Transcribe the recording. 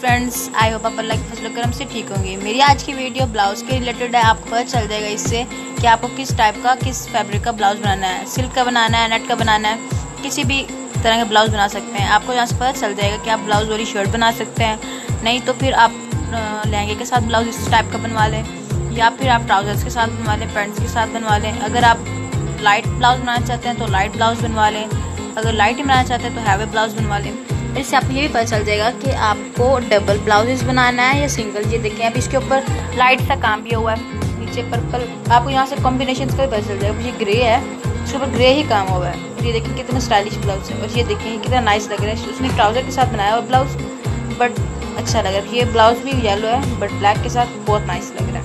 Friends, I hope आप अल्लाह के फजल करम से ठीक होंगे। मेरी आज की वीडियो ब्लाउज़ के रिलेटेड है। आपको पता चल जाएगा इससे कि आपको किस टाइप का, किस फैब्रिक का ब्लाउज़ बनाना है। सिल्क का बनाना है, नेट का बनाना है, किसी भी तरह का ब्लाउज़ बना सकते हैं। आपको यहाँ से पता चल जाएगा कि आप ब्लाउज़ वाली शर्ट बना सकते हैं, नहीं तो फिर आप लहंगे के साथ ब्लाउज़ इस टाइप का बनवा लें, या फिर आप ट्राउज़र्स के साथ बनवा लें, पैंट्स के साथ बनवा लें। अगर आप लाइट ब्लाउज़ बनाना चाहते हैं तो लाइट ब्लाउज़ बनवा लें, अगर लाइट बनाना चाहते हैं तो हैवी ब्लाउज़ बनवा लें। इससे आपको ये भी पता चल जाएगा कि आपको डबल ब्लाउजेस बनाना है या सिंगल। ये देखें, अब इसके ऊपर लाइट सा काम भी हुआ है, नीचे पर्पल। आपको यहाँ से कॉम्बिनेशन का भी पता चल जाएगा। ये ग्रे है, इसके ऊपर ग्रे ही काम हुआ है। ये देखें कितना स्टाइलिश ब्लाउज है, और ये देखें कितना नाइस लग रहा है। उसने ट्राउज़र के साथ बनाया और ब्लाउज, बट अच्छा लग रहा है। ये ब्लाउज भी येलो है बट ब्लैक के साथ बहुत नाइस लग रहा है।